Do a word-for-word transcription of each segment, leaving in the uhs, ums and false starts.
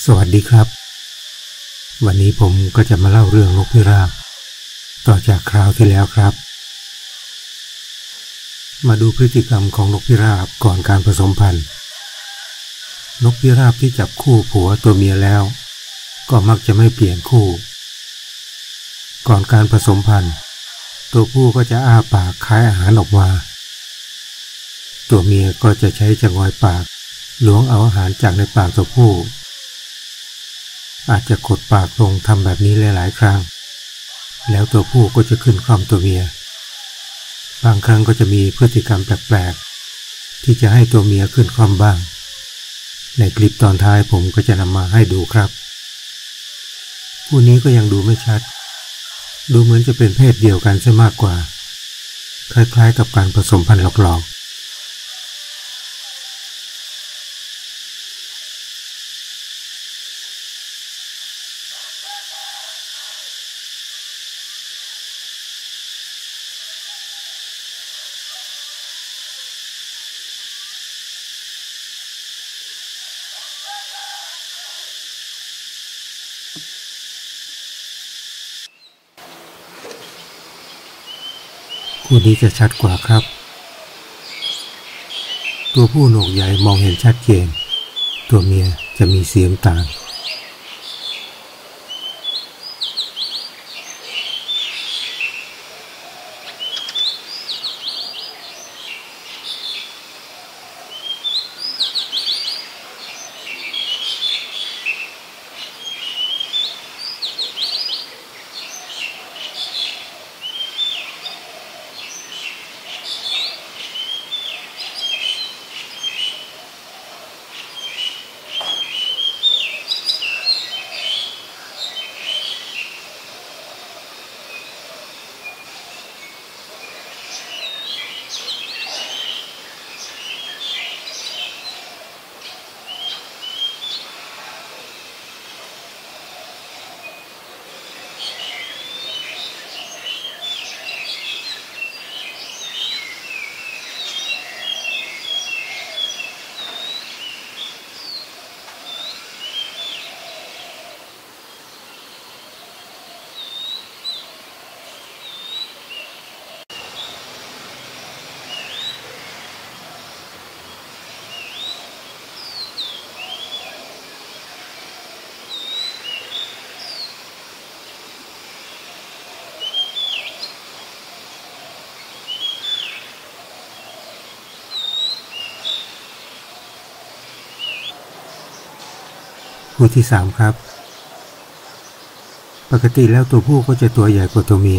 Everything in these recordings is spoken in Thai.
สวัสดีครับวันนี้ผมก็จะมาเล่าเรื่องนกพิราบต่อจากคราวที่แล้วครับมาดูพฤติกรรมของนกพิราบก่อนการผสมพันธุ์นกพิราบที่จับคู่ผัวตัวเมียแล้วก็มักจะไม่เปลี่ยนคู่ก่อนการผสมพันธุ์ตัวผู้ก็จะอ้าปากคายอาหารออกมาตัวเมียก็จะใช้จงอยปากล้วงเอาอาหารจากในปากตัวผู้อาจจะกดปากลงทำแบบนี้หลายๆครั้งแล้วตัวผู้ก็จะขึ้นคล่อมตัวเมียบางครั้งก็จะมีพฤติกรรมแปลกๆที่จะให้ตัวเมียขึ้นคล่อมบ้างในคลิปตอนท้ายผมก็จะนำมาให้ดูครับคู่นี้ก็ยังดูไม่ชัดดูเหมือนจะเป็นเพศเดียวกันซะมากกว่าคล้ายๆกับการผสมพันธุ์หลอกๆคู่นี้จะชัดกว่าครับตัวผู้โหนกใหญ่มองเห็นชัดเจนตัวเมียจะมีสีน้ำตาลคู่ที่สามครับปกติแล้วตัวผู้ก็จะตัวใหญ่กว่าตัวเมีย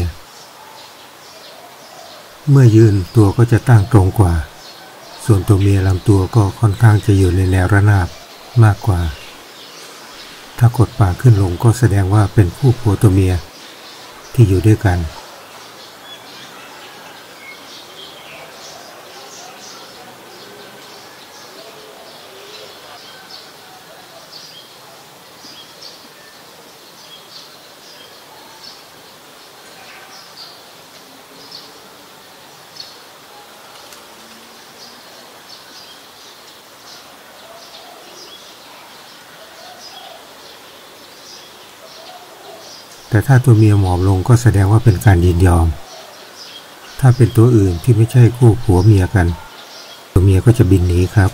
เมื่อยืนตัวก็จะตั้งตรงกว่าส่วนตัวเมียลำตัวก็ค่อนข้างจะอยู่ในแนวระนาบมากกว่าถ้ากดปากขึ้นลงก็แสดงว่าเป็นคู่ผัวตัวเมียที่อยู่ด้วยกันแต่ถ้าตัวเมียหมอบลงก็แสดงว่าเป็นการยินยอมถ้าเป็นตัวอื่นที่ไม่ใช่คู่ผัวเมียกันตัวเมียก็จะบินหนีครับ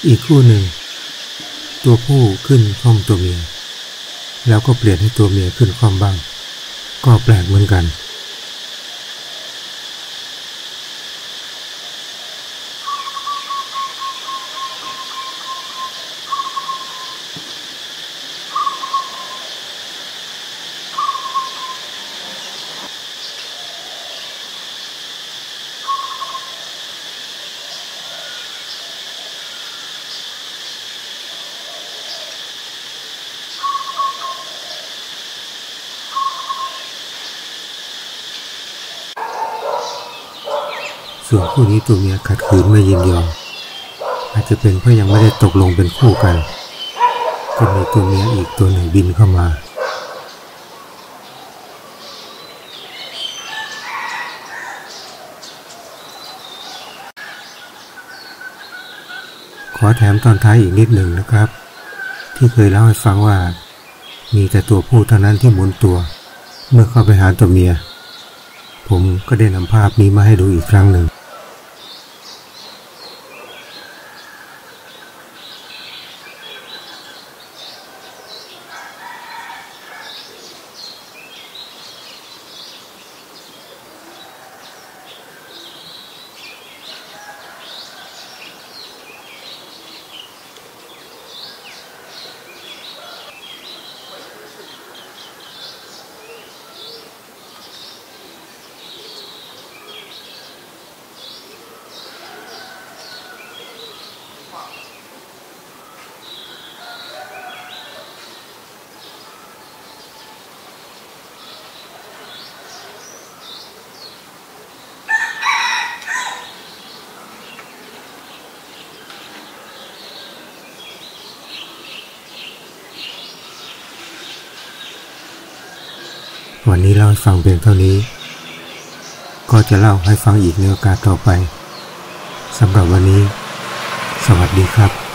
อีกคู่หนึ่งตัวผู้ขึ้นคล่อมตัวเมียแล้วก็เปลี่ยนให้ตัวเมียขึ้นคล่อมบ้างก็แปลกเหมือนกันส่วนคู่นี้ตัวเมียขัดขืนไม่ยินยอมอาจจะเป็นเพราะยังไม่ได้ตกลงเป็นคู่กันก็มีตัวเมียอีกตัวหนึ่งบินเข้ามาขอแถมตอนท้ายอีกนิดหนึ่งนะครับที่เคยเล่าให้ฟังว่ามีแต่ตัวผู้เท่านั้นที่หมุนตัวเมื่อเข้าไปหาตัวเมียผมก็ได้นำภาพนี้มาให้ดูอีกครั้งหนึ่งวันนี้เล่าให้ฟังเพียงเท่านี้ก็จะเล่าให้ฟังอีกในโอกาสต่อไปสำหรับวันนี้สวัสดีครับ